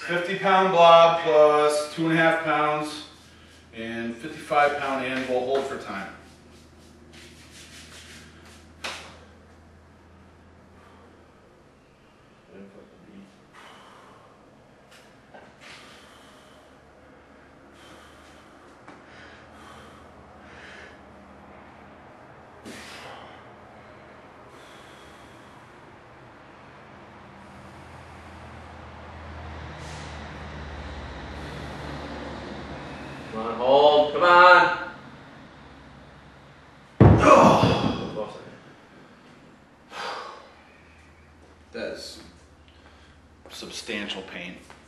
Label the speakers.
Speaker 1: 50-pound blob plus 2.5 pounds and 55-pound anvil. Hold for time.
Speaker 2: Come on, hold. Come on.
Speaker 1: That is substantial pain.